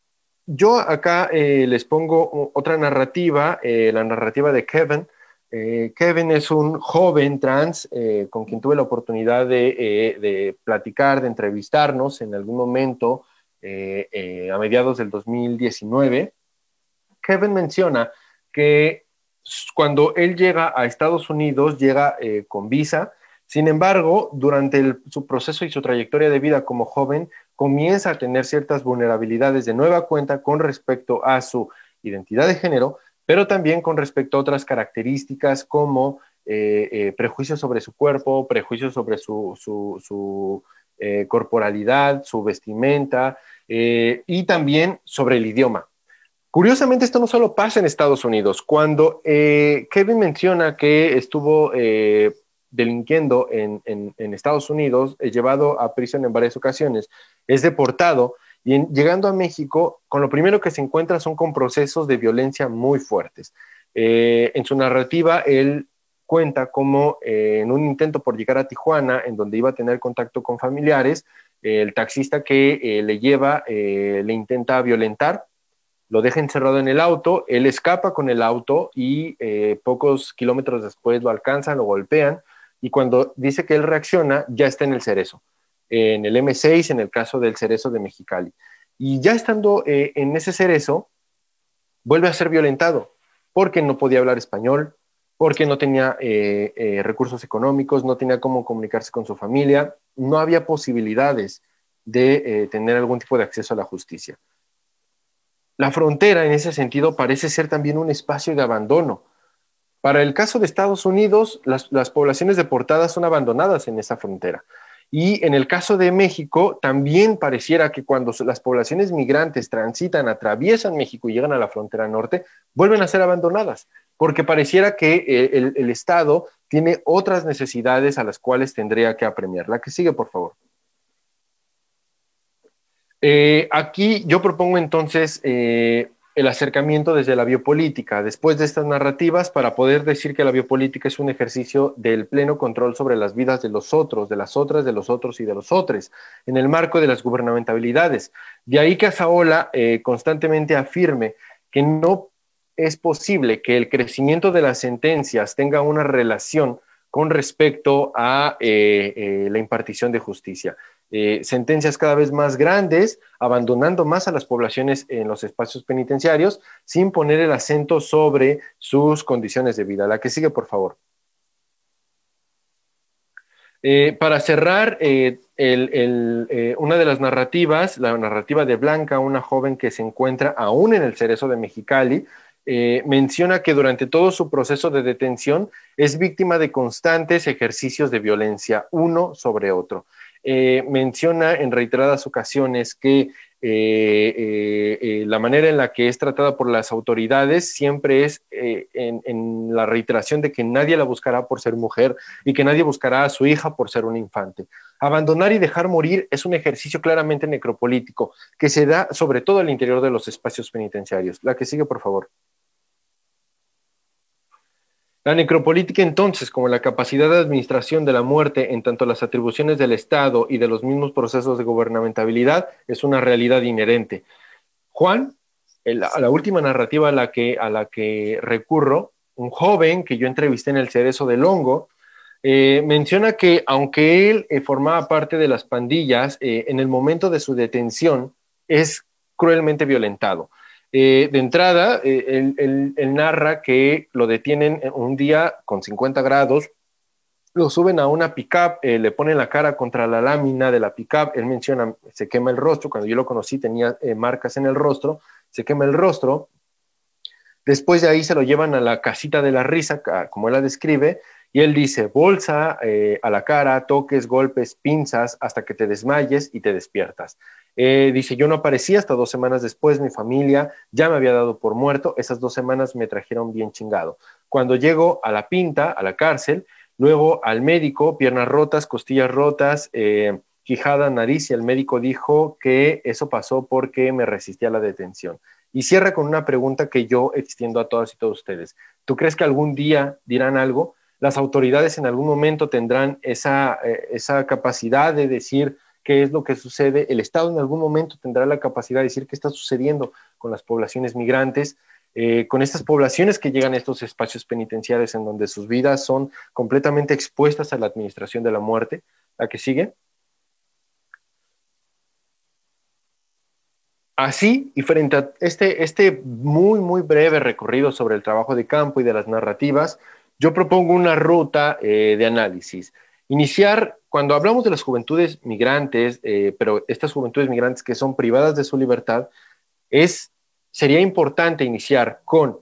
Yo acá eh, les pongo otra narrativa, eh, la narrativa de Kevin. Eh, Kevin es un joven trans eh, con quien tuve la oportunidad de, eh, de platicar, de entrevistarnos en algún momento eh, eh, a mediados del dos mil diecinueve. Kevin menciona que cuando él llega a Estados Unidos, llega eh, con visa. Sin embargo, durante el, su proceso y su trayectoria de vida como joven, comienza a tener ciertas vulnerabilidades de nueva cuenta con respecto a su identidad de género, pero también con respecto a otras características como eh, eh, prejuicios sobre su cuerpo, prejuicios sobre su, su, su eh, corporalidad, su vestimenta, eh, y también sobre el idioma. Curiosamente, esto no solo pasa en Estados Unidos. Cuando eh, Kevin menciona que estuvo eh, delinquiendo en, en, en Estados Unidos, eh, llevado a prisión en varias ocasiones, es deportado, y en, llegando a México, con lo primero que se encuentra son con procesos de violencia muy fuertes. Eh, en su narrativa, él cuenta cómo eh, en un intento por llegar a Tijuana, en donde iba a tener contacto con familiares, eh, el taxista que eh, le lleva eh, le intenta violentar, lo deja encerrado en el auto, él escapa con el auto y eh, pocos kilómetros después lo alcanzan, lo golpean, y cuando dice que él reacciona, ya está en el Cerezo, en el eme seis, en el caso del Cerezo de Mexicali. Y ya estando eh, en ese Cerezo, vuelve a ser violentado, porque no podía hablar español, porque no tenía eh, eh, recursos económicos, no tenía cómo comunicarse con su familia, no había posibilidades de eh, tener algún tipo de acceso a la justicia. La frontera, en ese sentido, parece ser también un espacio de abandono. Para el caso de Estados Unidos, las, las poblaciones deportadas son abandonadas en esa frontera. Y en el caso de México, también pareciera que cuando las poblaciones migrantes transitan, atraviesan México y llegan a la frontera norte, vuelven a ser abandonadas, porque pareciera que el, el Estado tiene otras necesidades a las cuales tendría que apremiar. La que sigue, por favor. Eh, aquí yo propongo entonces eh, el acercamiento desde la biopolítica, después de estas narrativas, para poder decir que la biopolítica es un ejercicio del pleno control sobre las vidas de los otros, de las otras, de los otros y de los otros, en el marco de las gubernamentabilidades. De ahí que Azaola eh, constantemente afirme que no es posible que el crecimiento de las sentencias tenga una relación con respecto a eh, eh, la impartición de justicia. Eh, sentencias cada vez más grandes, abandonando más a las poblaciones en los espacios penitenciarios, sin poner el acento sobre sus condiciones de vida. La que sigue, por favor. Eh, para cerrar, eh, el, el, eh, una de las narrativas, la narrativa de Blanca, una joven que se encuentra aún en el Cerezo de Mexicali, eh, menciona que durante todo su proceso de detención es víctima de constantes ejercicios de violencia uno sobre otro. Eh, menciona en reiteradas ocasiones que eh, eh, eh, la manera en la que es tratada por las autoridades siempre es eh, en, en la reiteración de que nadie la buscará por ser mujer y que nadie buscará a su hija por ser un infante. Abandonar y dejar morir es un ejercicio claramente necropolítico que se da sobre todo al interior de los espacios penitenciarios. La que sigue, por favor. La necropolítica, entonces, como la capacidad de administración de la muerte en tanto las atribuciones del Estado y de los mismos procesos de gobernamentabilidad, es una realidad inherente. Juan, la, la última narrativa a la, que, a la que recurro, un joven que yo entrevisté en el Cerezo del Hongo, eh, menciona que aunque él eh, formaba parte de las pandillas, eh, en el momento de su detención es cruelmente violentado. Eh, de entrada, eh, él, él, él narra que lo detienen un día con cincuenta grados, lo suben a una pick-up, eh, le ponen la cara contra la lámina de la pick-up, él menciona, se quema el rostro, cuando yo lo conocí tenía eh, marcas en el rostro, se quema el rostro, después de ahí se lo llevan a la casita de la risa, como él la describe, y él dice, bolsa eh, a la cara, toques, golpes, pinzas, hasta que te desmayes y te despiertas. Eh, dice, yo no aparecí hasta dos semanas después, mi familia ya me había dado por muerto, esas dos semanas me trajeron bien chingado. Cuando llego a la Pinta, a la cárcel, luego al médico, piernas rotas, costillas rotas, eh, quijada, nariz, y el médico dijo que eso pasó porque me resistí a la detención. Y cierra con una pregunta que yo extiendo a todas y todos ustedes. ¿Tú crees que algún día dirán algo? ¿Las autoridades en algún momento tendrán esa, eh, esa capacidad de decir qué es lo que sucede? ¿El Estado en algún momento tendrá la capacidad de decir qué está sucediendo con las poblaciones migrantes, eh, con estas poblaciones que llegan a estos espacios penitenciarios en donde sus vidas son completamente expuestas a la administración de la muerte? ¿La que sigue? Así, y frente a este, este muy, muy breve recorrido sobre el trabajo de campo y de las narrativas, yo propongo una ruta eh, de análisis. Iniciar, cuando hablamos de las juventudes migrantes, eh, pero estas juventudes migrantes que son privadas de su libertad, es, sería importante iniciar con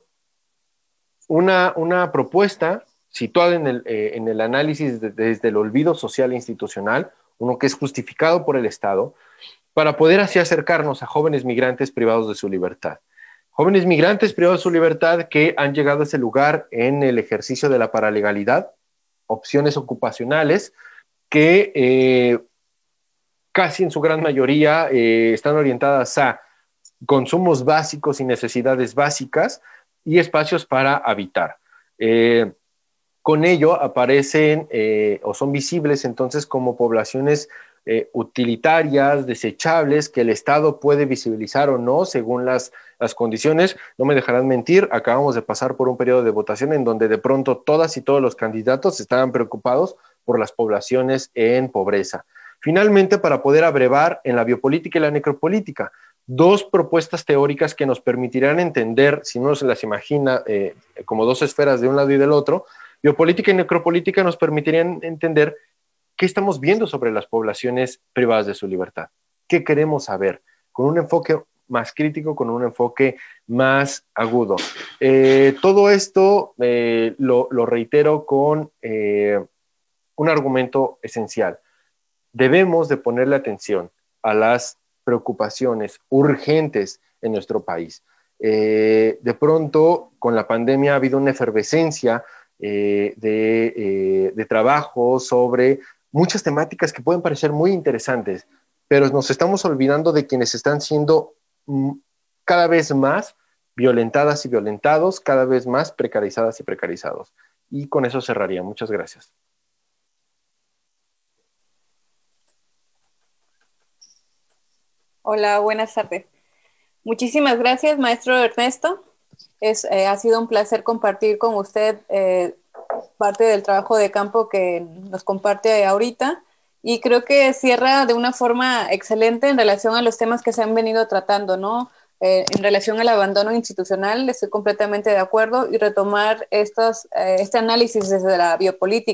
una, una propuesta situada en el, eh, en el análisis de, desde el olvido social e institucional, uno que es justificado por el Estado, para poder así acercarnos a jóvenes migrantes privados de su libertad. Jóvenes migrantes privados de su libertad que han llegado a ese lugar en el ejercicio de la paralegalidad, opciones ocupacionales que eh, casi en su gran mayoría eh, están orientadas a consumos básicos y necesidades básicas y espacios para habitar. Eh, con ello aparecen eh, o son visibles entonces como poblaciones Eh, utilitarias, desechables, que el Estado puede visibilizar o no según las, las condiciones. No me dejarán mentir, acabamos de pasar por un periodo de votación en donde de pronto todas y todos los candidatos estaban preocupados por las poblaciones en pobreza. Finalmente, para poder abrevar en la biopolítica y la necropolítica, dos propuestas teóricas que nos permitirán entender, si uno se las imagina eh, como dos esferas de un lado y del otro, biopolítica y necropolítica nos permitirían entender ¿qué estamos viendo sobre las poblaciones privadas de su libertad? ¿Qué queremos saber? Con un enfoque más crítico, con un enfoque más agudo. Eh, todo esto eh, lo, lo reitero con eh, un argumento esencial. Debemos de ponerle atención a las preocupaciones urgentes en nuestro país. Eh, de pronto, con la pandemia ha habido una efervescencia eh, de, eh, de trabajo sobre muchas temáticas que pueden parecer muy interesantes, pero nos estamos olvidando de quienes están siendo cada vez más violentadas y violentados, cada vez más precarizadas y precarizados. Y con eso cerraría. Muchas gracias. Hola, buenas tardes. Muchísimas gracias, maestro Ernesto. Es, eh, ha sido un placer compartir con usted eh, parte del trabajo de campo que nos comparte ahorita y creo que cierra de una forma excelente en relación a los temas que se han venido tratando, ¿no? Eh, en relación al abandono institucional, estoy completamente de acuerdo y retomar estos, eh, este análisis desde la biopolítica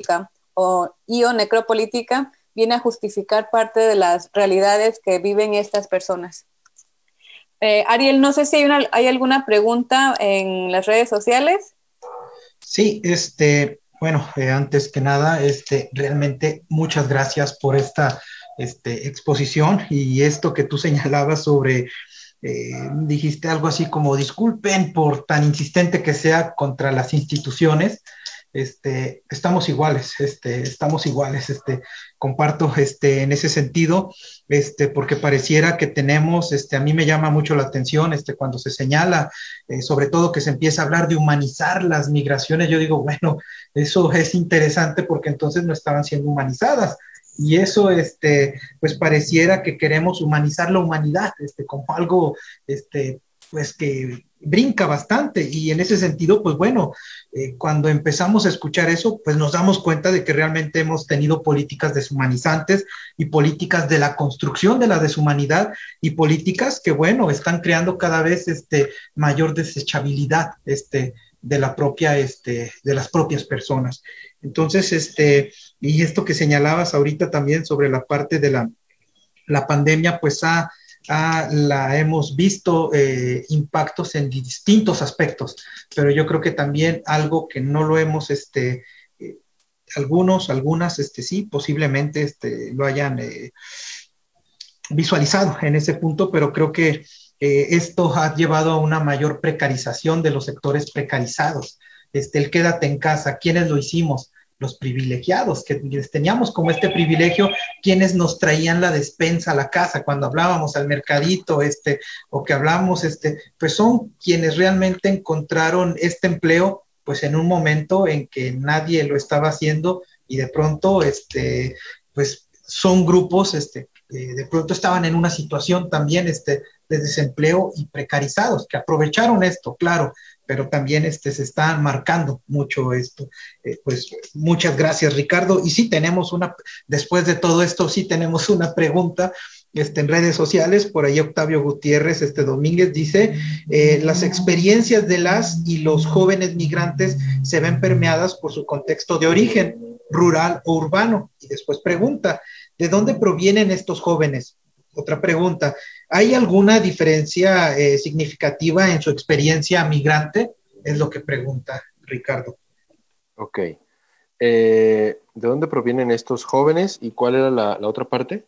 o, y o necropolítica viene a justificar parte de las realidades que viven estas personas. Eh, Ariel, no sé si hay, una, hay alguna pregunta en las redes sociales. Sí, este, bueno, eh, antes que nada, este, realmente muchas gracias por esta este, exposición y esto que tú señalabas sobre, eh, dijiste algo así como, disculpen por tan insistente que sea contra las instituciones. Este, estamos iguales, este, estamos iguales, este, comparto, este, en ese sentido, este, porque pareciera que tenemos, este, a mí me llama mucho la atención, este, cuando se señala, eh, sobre todo que se empieza a hablar de humanizar las migraciones, yo digo, bueno, eso es interesante porque entonces no estaban siendo humanizadas, y eso, este, pues pareciera que queremos humanizar la humanidad, este, como algo, este, pues que brinca bastante, y en ese sentido, pues bueno, eh, cuando empezamos a escuchar eso, pues nos damos cuenta de que realmente hemos tenido políticas deshumanizantes y políticas de la construcción de la deshumanidad y políticas que, bueno, están creando cada vez este, mayor desechabilidad este, de, la propia, este, de las propias personas. Entonces, este, y esto que señalabas ahorita también sobre la parte de la, la pandemia, pues ha Ah, la hemos visto eh, impactos en distintos aspectos, pero yo creo que también algo que no lo hemos, este, eh, algunos, algunas, este, sí, posiblemente este, lo hayan eh, visualizado en ese punto, pero creo que eh, esto ha llevado a una mayor precarización de los sectores precarizados. Este, el quédate en casa, ¿quiénes lo hicimos? Los privilegiados, que teníamos como este privilegio, quienes nos traían la despensa a la casa, cuando hablábamos al mercadito, este, o que hablamos, este, pues son quienes realmente encontraron este empleo, pues en un momento en que nadie lo estaba haciendo, y de pronto, este, pues son grupos, este, eh, de pronto estaban en una situación también, este, de desempleo y precarizados, que aprovecharon esto, claro, pero también este, se está marcando mucho esto. Eh, pues muchas gracias, Ricardo. Y sí tenemos una, después de todo esto, sí tenemos una pregunta este, en redes sociales. Por ahí Octavio Gutiérrez este, Domínguez dice, eh, las experiencias de las y los jóvenes migrantes se ven permeadas por su contexto de origen, rural o urbano. Y después pregunta, ¿de dónde provienen estos jóvenes? Otra pregunta, ¿hay alguna diferencia eh, significativa en su experiencia migrante? Es lo que pregunta Ricardo. Ok. Eh, ¿de dónde provienen estos jóvenes y cuál era la, la otra parte?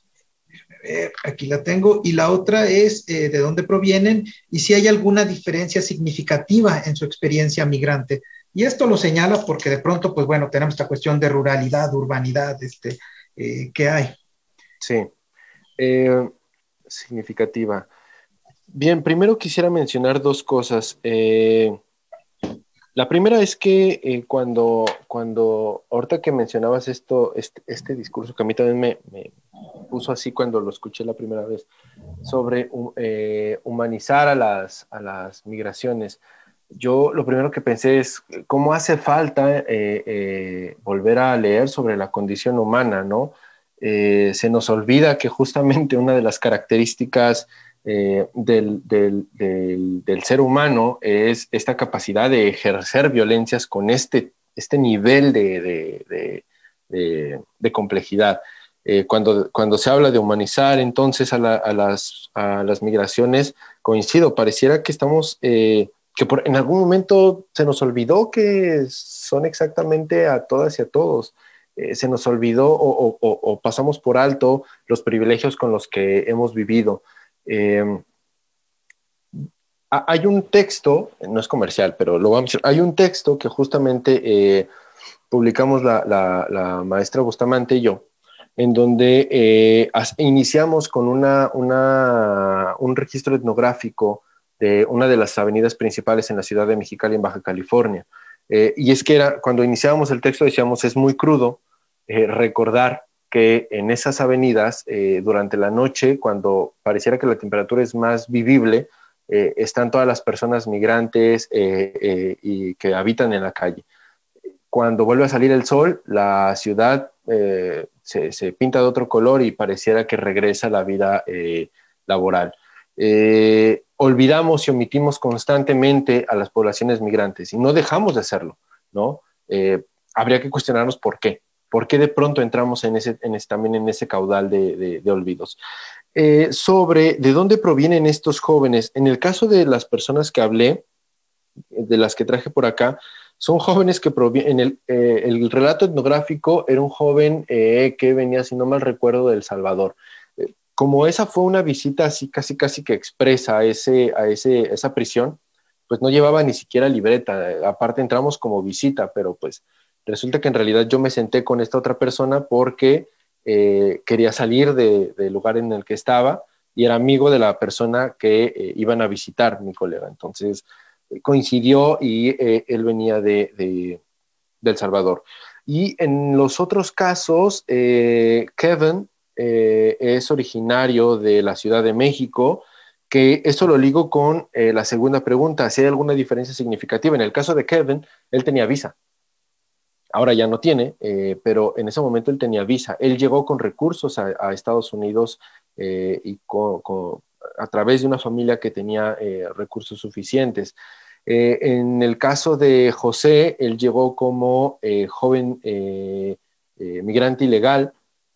Eh, aquí la tengo. Y la otra es eh, ¿de dónde provienen y si hay alguna diferencia significativa en su experiencia migrante? Y esto lo señala porque de pronto, pues bueno, tenemos esta cuestión de ruralidad, urbanidad, este, eh, ¿qué hay? Sí. Eh, significativa. Bien, primero quisiera mencionar dos cosas. Eh, la primera es que eh, cuando, cuando, ahorita que mencionabas esto, este, este discurso que a mí también me, me puso así cuando lo escuché la primera vez, sobre eh, humanizar a las, a las migraciones, yo lo primero que pensé es cómo hace falta eh, eh, volver a leer sobre la condición humana, ¿no? Eh, se nos olvida que justamente una de las características eh, del, del, del, del ser humano es esta capacidad de ejercer violencias con este, este nivel de, de, de, de, de complejidad. Eh, cuando, cuando se habla de humanizar entonces a, la, a, las, a las migraciones, coincido, pareciera que estamos... Eh, que por, en algún momento se nos olvidó que son exactamente a todas y a todos. Eh, se nos olvidó o, o, o pasamos por alto los privilegios con los que hemos vivido. Eh, hay un texto, no es comercial, pero lo vamos a decir, hay un texto que justamente eh, publicamos la, la, la maestra Bustamante y yo, en donde eh, as, iniciamos con una, una, un registro etnográfico de una de las avenidas principales en la ciudad de Mexicali, en Baja California. Eh, y es que era, cuando iniciábamos el texto decíamos, es muy crudo eh, recordar que en esas avenidas, eh, durante la noche, cuando pareciera que la temperatura es más vivible, eh, están todas las personas migrantes eh, eh, y que habitan en la calle. Cuando vuelve a salir el sol, la ciudad eh, se, se pinta de otro color y pareciera que regresa a la vida eh, laboral. Eh, olvidamos y omitimos constantemente a las poblaciones migrantes y no dejamos de hacerlo, ¿no? Eh, habría que cuestionarnos por qué, ¿Por qué de pronto entramos en ese, en ese, también en ese caudal de, de, de olvidos? Eh, sobre de dónde provienen estos jóvenes. En el caso de las personas que hablé, de las que traje por acá, son jóvenes que provienen, el, eh, el relato etnográfico era un joven eh, que venía, si no mal recuerdo, de El Salvador. Eh, como esa fue una visita así casi casi que expresa a, ese, a ese, esa prisión, pues no llevaba ni siquiera libreta, eh, aparte entramos como visita, pero pues resulta que en realidad yo me senté con esta otra persona porque eh, quería salir de, del lugar en el que estaba y era amigo de la persona que eh, iban a visitar, mi colega. Entonces coincidió y eh, él venía de, de, de El Salvador. Y en los otros casos, eh, Kevin eh, es originario de la Ciudad de México, que esto lo ligo con eh, la segunda pregunta, si hay alguna diferencia significativa. En el caso de Kevin, él tenía visa. Ahora ya no tiene, eh, pero en ese momento él tenía visa. Él llegó con recursos a, a Estados Unidos eh, y con, con, a través de una familia que tenía eh, recursos suficientes. Eh, en el caso de José, él llegó como eh, joven eh, eh, migrante ilegal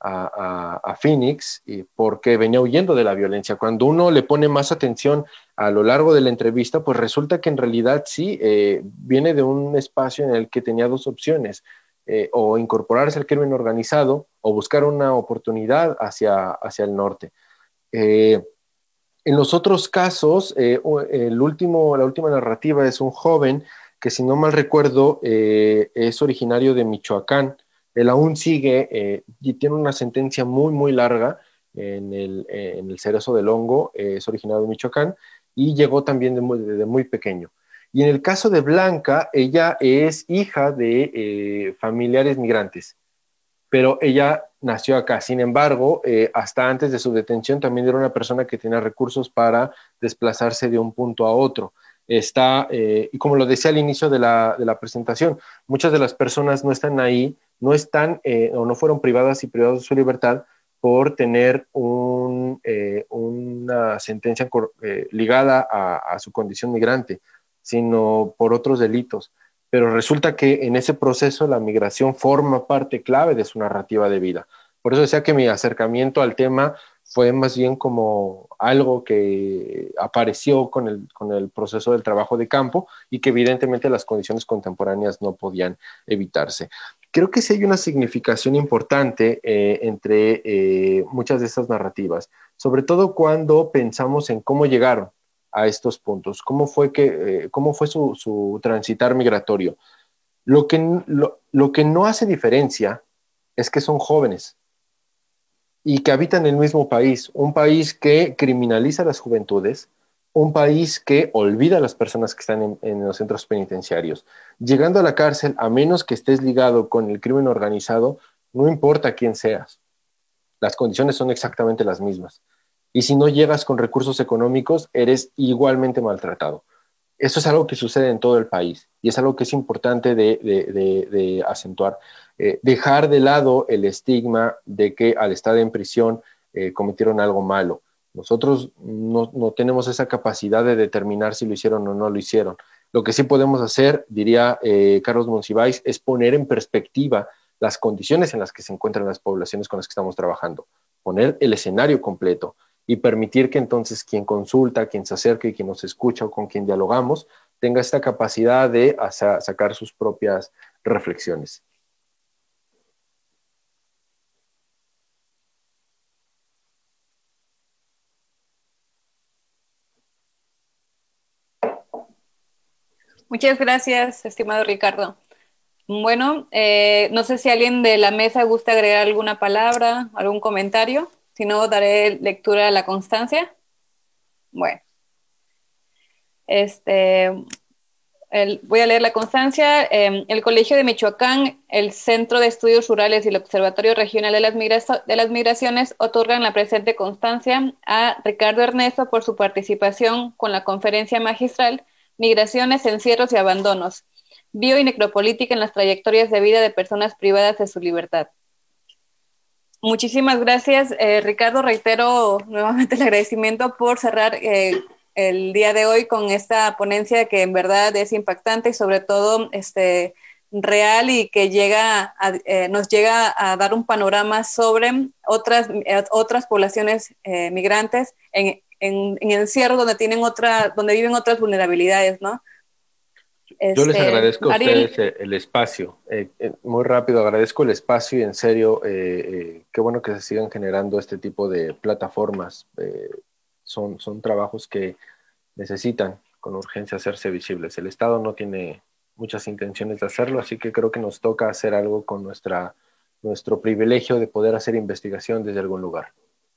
a, a, a Phoenix y porque venía huyendo de la violencia. Cuando uno le pone más atención a lo largo de la entrevista, pues resulta que en realidad sí, eh, viene de un espacio en el que tenía dos opciones, eh, o incorporarse al crimen organizado o buscar una oportunidad hacia, hacia el norte. Eh, En los otros casos, eh, el último, la última narrativa es un joven que, si no mal recuerdo, eh, es originario de Michoacán. Él aún sigue eh, y tiene una sentencia muy, muy larga en el, eh, en el Cerezo del Hongo. Eh, es originario de Michoacán y llegó también de muy, de muy pequeño. Y en el caso de Blanca, ella es hija de eh, familiares migrantes, pero ella nació acá. Sin embargo, eh, hasta antes de su detención también era una persona que tenía recursos para desplazarse de un punto a otro. Está, eh, y como lo decía al inicio de la, de la presentación, muchas de las personas no están ahí, no están eh, o no fueron privadas y privados de su libertad por tener un, eh, una sentencia eh, ligada a, a su condición migrante, sino por otros delitos. Pero resulta que en ese proceso la migración forma parte clave de su narrativa de vida. Por eso decía que mi acercamiento al tema fue más bien como algo que apareció con el, con el proceso del trabajo de campo y que evidentemente las condiciones contemporáneas no podían evitarse. Creo que sí hay una significación importante eh, entre eh, muchas de estas narrativas, sobre todo cuando pensamos en cómo llegaron a estos puntos, cómo fue, que, eh, cómo fue su, su transitar migratorio. Lo que, lo, lo que no hace diferencia es que son jóvenes y que habitan el mismo país, un país que criminaliza a las juventudes, un país que olvida a las personas que están en, en los centros penitenciarios. Llegando a la cárcel, a menos que estés ligado con el crimen organizado, no importa quién seas, las condiciones son exactamente las mismas. Y si no llegas con recursos económicos, eres igualmente maltratado. Eso es algo que sucede en todo el país y es algo que es importante de, de, de, de acentuar. Eh, dejar de lado el estigma de que al estar en prisión eh, cometieron algo malo. Nosotros no, no tenemos esa capacidad de determinar si lo hicieron o no lo hicieron. Lo que sí podemos hacer, diría eh, Carlos Monsiváis, es poner en perspectiva las condiciones en las que se encuentran las poblaciones con las que estamos trabajando, poner el escenario completo y permitir que entonces quien consulta, quien se acerca y quien nos escucha o con quien dialogamos, tenga esta capacidad de hacer, sacar sus propias reflexiones. Muchas gracias, estimado Ricardo. Bueno, eh, no sé si alguien de la mesa gusta agregar alguna palabra, algún comentario. Si no, daré lectura a la constancia. Bueno, este, el, voy a leer la constancia. Eh, el Colegio de Michoacán, el Centro de Estudios Rurales y el Observatorio Regional de las, Migra de las Migraciones otorgan la presente constancia a Ricardo Ernesto por su participación con la conferencia magistral Migraciones, Encierros y Abandonos, Bio y Necropolítica en las trayectorias de vida de personas privadas de su libertad. Muchísimas gracias, eh, Ricardo. Reitero nuevamente el agradecimiento por cerrar eh, el día de hoy con esta ponencia que en verdad es impactante y sobre todo este, real y que llega a, eh, nos llega a dar un panorama sobre otras, eh, otras poblaciones eh, migrantes en, en, en encierro donde, tienen otra, donde viven otras vulnerabilidades, ¿no? Este, Yo les agradezco a Ariel, ustedes el espacio, eh, eh, muy rápido, agradezco el espacio y en serio, eh, eh, qué bueno que se sigan generando este tipo de plataformas, eh, son, son trabajos que necesitan con urgencia hacerse visibles. El Estado no tiene muchas intenciones de hacerlo, así que creo que nos toca hacer algo con nuestra, nuestro privilegio de poder hacer investigación desde algún lugar.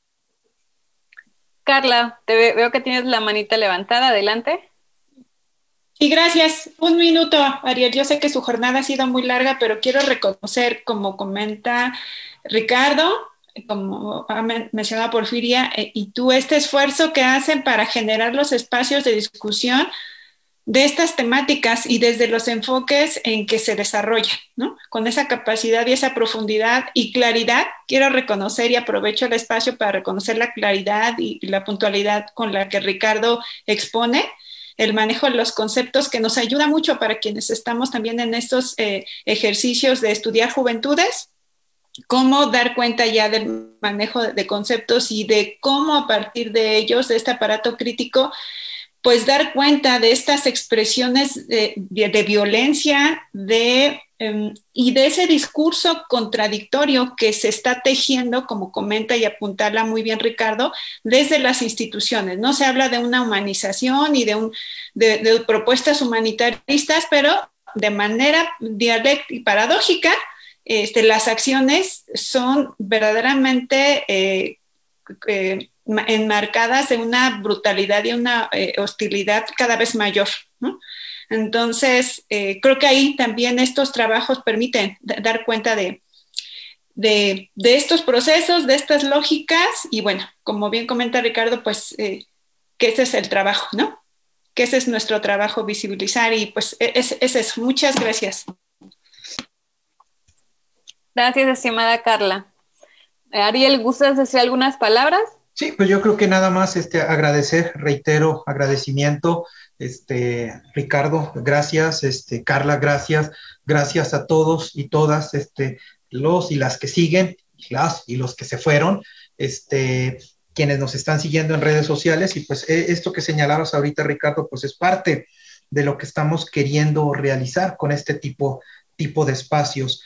Carla, te ve, veo que tienes la manita levantada, adelante. Y gracias. Un minuto, Ariel. Yo sé que su jornada ha sido muy larga, pero quiero reconocer, como comenta Ricardo, como ha mencionado Porfiria, eh, y tú, este esfuerzo que hacen para generar los espacios de discusión de estas temáticas y desde los enfoques en que se desarrollan, ¿no? Con esa capacidad y esa profundidad y claridad, quiero reconocer y aprovecho el espacio para reconocer la claridad y, y la puntualidad con la que Ricardo expone el manejo de los conceptos, que nos ayuda mucho para quienes estamos también en estos eh, ejercicios de estudiar juventudes, cómo dar cuenta ya del manejo de conceptos y de cómo a partir de ellos, de este aparato crítico, pues dar cuenta de estas expresiones de, de, de violencia de, um, y de ese discurso contradictorio que se está tejiendo, como comenta y apuntala muy bien Ricardo, desde las instituciones. No se habla de una humanización y de, un, de, de propuestas humanitaristas, pero de manera dialéctica y paradójica, este, las acciones son verdaderamente eh, eh, enmarcadas de una brutalidad y una eh, hostilidad cada vez mayor, ¿no? Entonces, eh, creo que ahí también estos trabajos permiten dar cuenta de, de, de estos procesos, de estas lógicas, y bueno, como bien comenta Ricardo, pues eh, que ese es el trabajo, ¿no? Que ese es nuestro trabajo, visibilizar, y pues es, es eso. Muchas gracias. Gracias, estimada Carla. Ariel, ¿gustas decir algunas palabras? Sí, pues yo creo que nada más este, agradecer, reitero, agradecimiento, este, Ricardo, gracias, este, Carla, gracias, gracias a todos y todas, este, los y las que siguen, las y los que se fueron, este, quienes nos están siguiendo en redes sociales, y pues esto que señalabas ahorita, Ricardo, pues es parte de lo que estamos queriendo realizar con este tipo, tipo de espacios.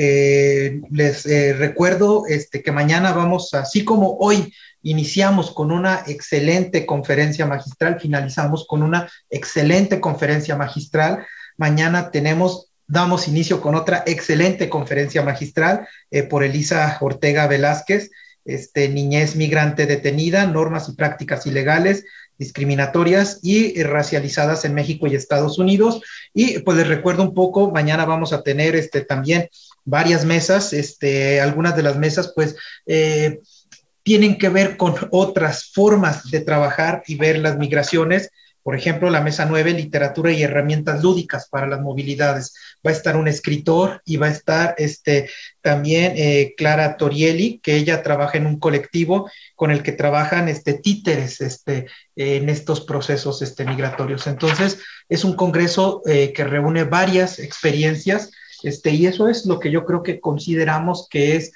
Eh, les eh, recuerdo este, que mañana vamos, así como hoy iniciamos con una excelente conferencia magistral, finalizamos con una excelente conferencia magistral, mañana tenemos, damos inicio con otra excelente conferencia magistral eh, por Elisa Ortega Velázquez, este, niñez migrante detenida, normas y prácticas ilegales, discriminatorias y eh, racializadas en México y Estados Unidos. Y pues les recuerdo un poco, mañana vamos a tener este, también varias mesas, este, algunas de las mesas pues eh, tienen que ver con otras formas de trabajar y ver las migraciones. Por ejemplo, la mesa nueve, literatura y herramientas lúdicas para las movilidades. Va a estar un escritor y va a estar este, también eh, Clara Torielli, que ella trabaja en un colectivo con el que trabajan este, títeres este, eh, en estos procesos este, migratorios. Entonces, es un congreso eh, que reúne varias experiencias, este, y eso es lo que yo creo que consideramos que es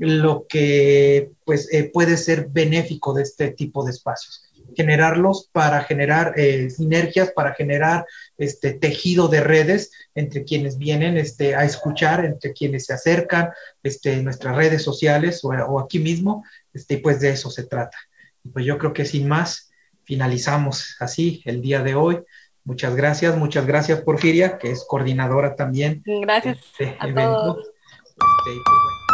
lo que pues, eh, puede ser benéfico de este tipo de espacios. Generarlos para generar eh, sinergias, para generar este tejido de redes entre quienes vienen este, a escuchar, entre quienes se acercan este, en nuestras redes sociales o, o aquí mismo, este, pues de eso se trata. Y pues yo creo que sin más, finalizamos así el día de hoy. Muchas gracias, muchas gracias Porfiria, que es coordinadora también. Gracias de este a evento. todos. Este, pues, bueno.